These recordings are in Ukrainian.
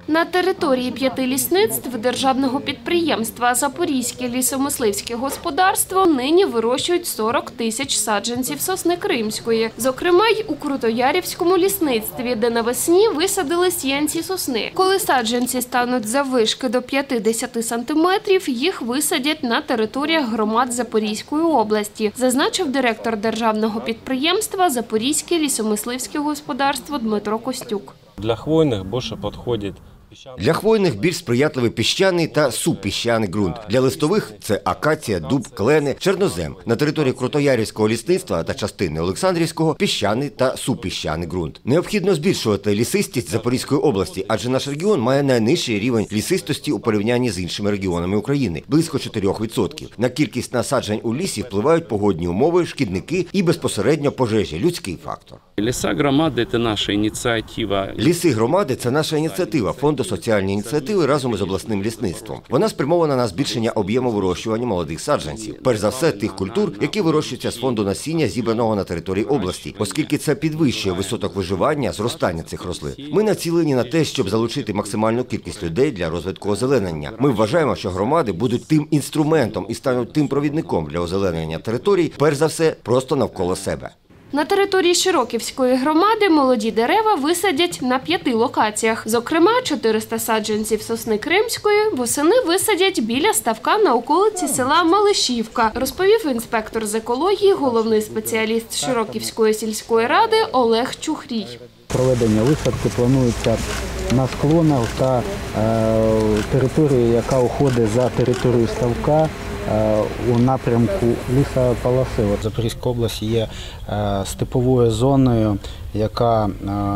На території 5 лісництв державного підприємства «Запорізьке лісомисливське господарство» нині вирощують 40 тисяч саджанців сосни кримської. Зокрема, й у Крутоярівському лісництві, де навесні висадили сіянці сосни. Коли саджанці стануть заввишки до 50 сантиметрів, їх висадять на територіях громад Запорізької області, зазначив директор державного підприємства «Запорізьке лісомисливське господарство» Дмитро Костюк. Для хвойних більше підходить. Для хвойних більш сприятливий піщаний та субпіщаний ґрунт. Для листових – це акація, дуб, клени, чорнозем. На території Крутоярівського лісництва та частини Олександрівського – піщаний та субпіщаний ґрунт. Необхідно збільшувати лісистість Запорізької області, адже наш регіон має найнижчий рівень лісистості у порівнянні з іншими регіонами України – близько 4%. На кількість насаджень у лісі впливають погодні умови, шкідники і безпосередньо пожежі – людський фактор. Ліса громади – це наша ініціатива. Ліси громади – це наша ініціатива Фонду соціальної ініціативи разом із обласним лісництвом. Вона спрямована на збільшення об'єму вирощування молодих саджанців. Перш за все, тих культур, які вирощуються з фонду насіння, зібраного на території області, оскільки це підвищує висоток виживання, зростання цих рослин. Ми націлені на те, щоб залучити максимальну кількість людей для розвитку озеленення. Ми вважаємо, що громади будуть тим інструментом і стануть тим провідником для озеленення територій, перш за все, просто навколо себе. На території Широківської громади молоді дерева висадять на 5 локаціях. Зокрема, 400 саджанців сосни кримської восени висадять біля ставка на околиці села Малишівка, розповів інспектор з екології, головний спеціаліст Широківської сільської ради Олег Чухрій. Проведення висадки планується на склонах та території, яка уходить за територію ставка, у напрямку лісополоси. Запорізька область є степовою зоною, яка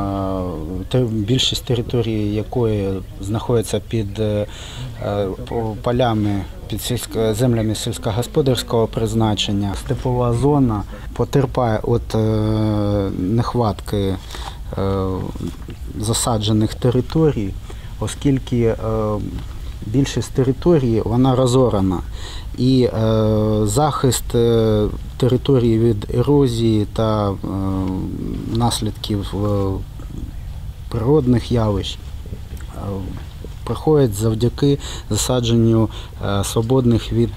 більшість території якої знаходиться під полями, під землями сільськогосподарського призначення. Степова зона потерпає від нехватки засаджених територій, оскільки більшість території вона розорана. І захист території від ерозії та наслідків природних явищ проходить завдяки засадженню свободних від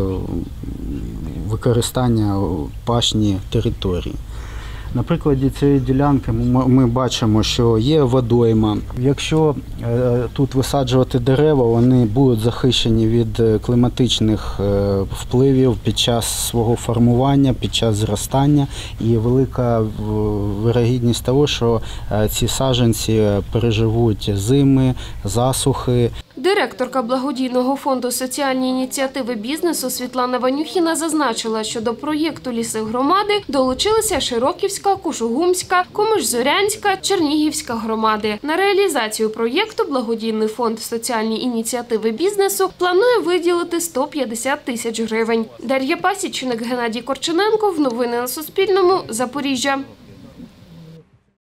використання пашні територій. На прикладі цієї ділянки ми бачимо, що є водойма. Якщо тут висаджувати дерева, вони будуть захищені від кліматичних впливів під час свого формування, під час зростання. І велика вірогідність того, що ці саджанці переживуть зими, засухи. Директорка благодійного фонду соціальні ініціативи бізнесу Світлана Ванюхіна зазначила, що до проєкту «Ліси громади» долучилися Широківська, Кушугумська, Комиш-Зорянська, Чернігівська громади. На реалізацію проєкту благодійний фонд соціальні ініціативи бізнесу планує виділити 150 тисяч гривень. Дар'я Пасічник, Геннадій Корчененко. Новини на Суспільному. Запоріжжя.